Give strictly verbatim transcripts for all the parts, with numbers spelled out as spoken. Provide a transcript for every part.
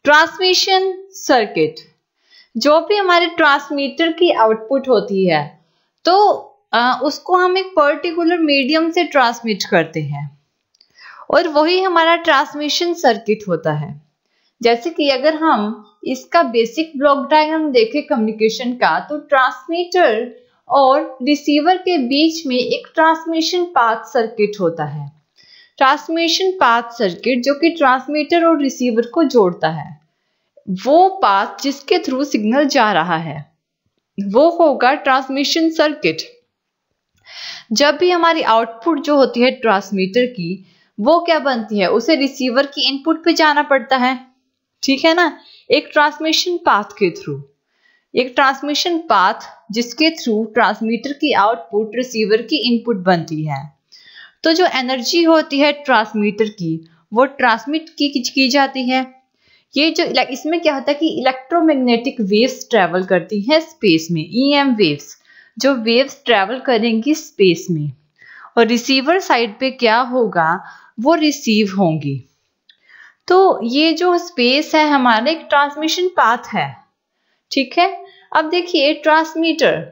Transmission circuit, जो भी हमारे ट्रांसमीटर की आउटपुट होती है तो आ, उसको हम एक पर्टिकुलर मीडियम से ट्रांसमिट करते हैं और वही हमारा ट्रांसमिशन सर्किट होता है। जैसे कि अगर हम इसका बेसिक ब्लॉक डायग्राम देखें कम्युनिकेशन का, तो ट्रांसमीटर और रिसीवर के बीच में एक ट्रांसमिशन पाथ सर्किट होता है। ट्रांसमिशन पाथ सर्किट जो कि ट्रांसमीटर और रिसीवर को जोड़ता है, वो पाथ जिसके थ्रू सिग्नल जा रहा है वो होगा ट्रांसमिशन सर्किट। जब भी हमारी आउटपुट जो होती है ट्रांसमीटर की वो क्या बनती है, उसे रिसीवर की इनपुट पे जाना पड़ता है, ठीक है ना, एक ट्रांसमिशन पाथ के थ्रू। एक ट्रांसमिशन पाथ जिसके थ्रू ट्रांसमीटर की आउटपुट रिसीवर की इनपुट बनती है। तो जो एनर्जी होती है ट्रांसमीटर की वो ट्रांसमिट की की जाती है। ये जो इसमें क्या होता है कि इलेक्ट्रोमैग्नेटिक वेव्स ट्रेवल करती हैं स्पेस में, ईएम वेव्स, जो वेव्स ट्रेवल करेंगी स्पेस में, और रिसीवर साइड पे क्या होगा, वो रिसीव होंगी। तो ये जो स्पेस है हमारा एक ट्रांसमिशन पाथ है, ठीक है। अब देखिए ट्रांसमीटर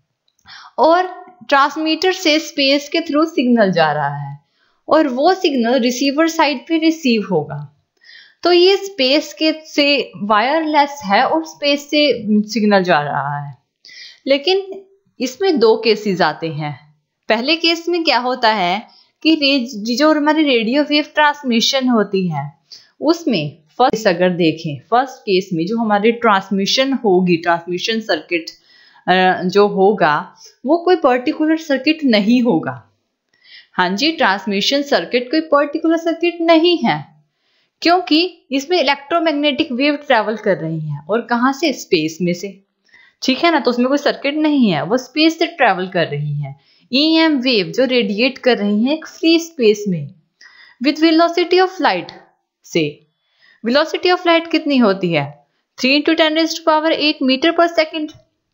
और ट्रांसमीटर से स्पेस के थ्रू सिग्नल जा रहा है और वो सिग्नल रिसीवर साइड पे रिसीव होगा। तो ये स्पेस के से वायरलेस है और स्पेस से सिग्नल जा रहा है। लेकिन इसमें दो केसेस आते हैं। पहले केस में क्या होता है कि जो हमारी रेडियो वेव ट्रांसमिशन होती है उसमें फर्स्ट अगर देखें, फर्स्ट केस में जो हमारी ट्रांसमिशन होगी, ट्रांसमिशन सर्किट जो होगा वो कोई पर्टिकुलर सर्किट नहीं होगा। हाँ जी, ट्रांसमिशन सर्किट कोई पर्टिकुलर सर्किट नहीं है, क्योंकि इसमें इलेक्ट्रोमैग्नेटिक वेव ट्रेवल कर रही है और कहाँ से, स्पेस में से, ठीक है ना। तो उसमें कोई सर्किट नहीं है, वो स्पेस से ट्रेवल कर रही है। ईएम वेव जो रेडिएट कर रही है एक फ्री स्पेस में विद वेलोसिटी ऑफ लाइट से। वेलोसिटी ऑफ लाइट कितनी होती है, three into ten raised to power eight metre per second.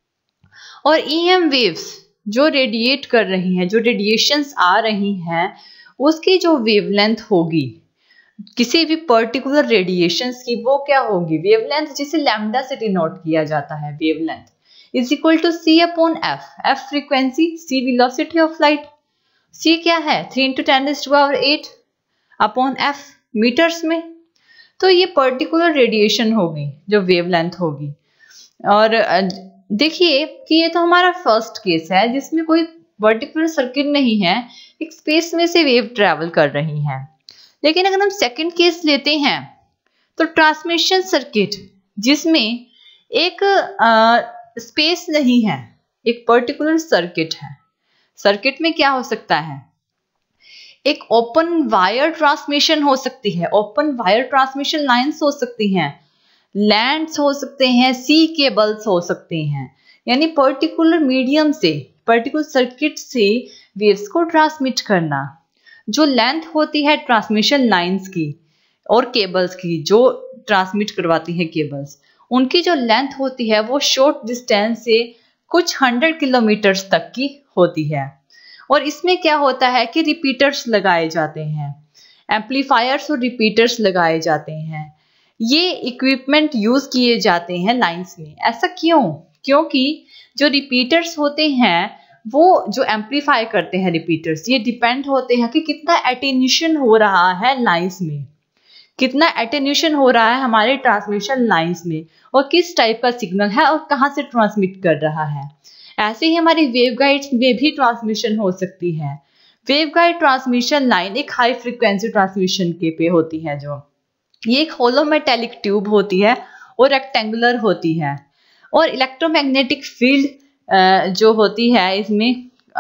और ईएम वेव्स जो रेडिएट कर रही हैं, जो रेडिएशंस आ रही हैं, उसकी जो वेवलेंथ होगी किसी भी पर्टिकुलर रेडिएशंस की, वो क्या होगी, वेवलेंथ, जिसे लैम्डा से डिनोट किया जाता है। Wavelength is equal to c upon f, f frequency, c velocity of light, c क्या है, three into ten raised to power eight upon f meters में। तो ये पर्टिकुलर रेडिएशन होगी जो वेवलेंथ होगी। और देखिए कि ये तो हमारा फर्स्ट केस है जिसमें कोई पर्टिकुलर सर्किट नहीं है, एक स्पेस में से वेव ट्रेवल कर रही है। लेकिन अगर हम सेकंड केस लेते हैं तो ट्रांसमिशन सर्किट जिसमें एक स्पेस नहीं है, एक पर्टिकुलर सर्किट है। सर्किट में क्या हो सकता है, एक ओपन वायर ट्रांसमिशन हो सकती है, ओपन वायर ट्रांसमिशन लाइंस हो सकती हैं, लैंड्स हो सकते हैं, सी केबल्स हो सकते हैं। यानी पर्टिकुलर मीडियम से, पर्टिकुलर सर्किट से वेव्स को ट्रांसमिट करना। जो लेंथ होती है ट्रांसमिशन लाइंस की और केबल्स की, जो ट्रांसमिट करवाती है केबल्स, उनकी जो लेंथ होती है वो शॉर्ट डिस्टेंस से कुछ हंड्रेड किलोमीटर्स तक की होती है। और इसमें क्या होता है कि रिपीटर्स लगाए जाते हैं, एम्पलीफायर्स और रिपीटर्स लगाए जाते हैं। ये इक्विपमेंट यूज किए जाते हैं लाइंस में। ऐसा क्यों? क्योंकि जो रिपीटर्स होते हैं वो जो एम्पलीफाई करते हैं रिपीटर्स, ये डिपेंड होते हैं कि कितना एटेन्यूएशन हो रहा है लाइंस में, कितना एटेन्यूएशन हो रहा है हमारे ट्रांसमिशन लाइंस में, और किस टाइप का सिग्नल है और कहाँ से ट्रांसमिट कर रहा है। ऐसे ही हमारी वेवगाइड्स में भी ट्रांसमिशन हो सकती है। वेवगाइड ट्रांसमिशन लाइन एक हाई फ्रीक्वेंसी ट्रांसमिशन के पे होती है। जो ये एक होलो मेटेलिक ट्यूब होती है और रेक्टेंगुलर होती है, और इलेक्ट्रोमैग्नेटिक फील्ड जो होती है इसमें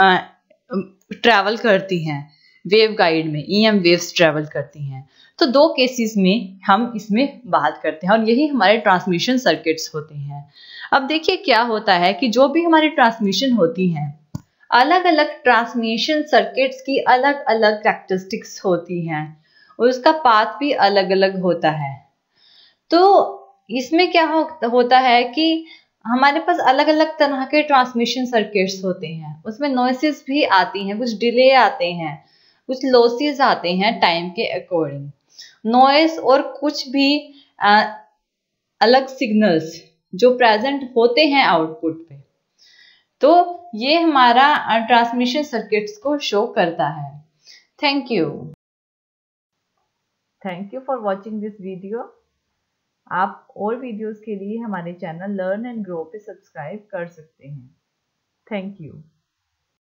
ट्रैवल करती हैं वेवगाइड में, ईएम वेव्स ट्रैवल करती हैं। तो दो केसेस में हम इसमें बात करते हैं और यही हमारे ट्रांसमिशन सर्किट्स होते हैं। अब देखिए क्या होता है कि जो भी हमारी ट्रांसमिशन होती है, अलग अलग ट्रांसमिशन सर्किट्स की अलग अलग कैरेक्टरिस्टिक्स होती हैं और उसका पाथ भी अलग अलग होता है। तो इसमें क्या हो, होता है कि हमारे पास अलग अलग तरह के ट्रांसमिशन सर्किट्स होते हैं, उसमें नॉइसेस भी आती हैं, कुछ डिले आते हैं, कुछ लॉसेस आते हैं टाइम के अकॉर्डिंग। नॉइस और कुछ भी अलग सिग्नल्स जो प्रेजेंट होते हैं आउटपुट पे। तो ये हमारा ट्रांसमिशन सर्किट्स को शो करता है। Thank you thank you for watching this video. आप और वीडियोस के लिए हमारे चैनल लर्न एंड ग्रो पे सब्सक्राइब कर सकते हैं। Thank you.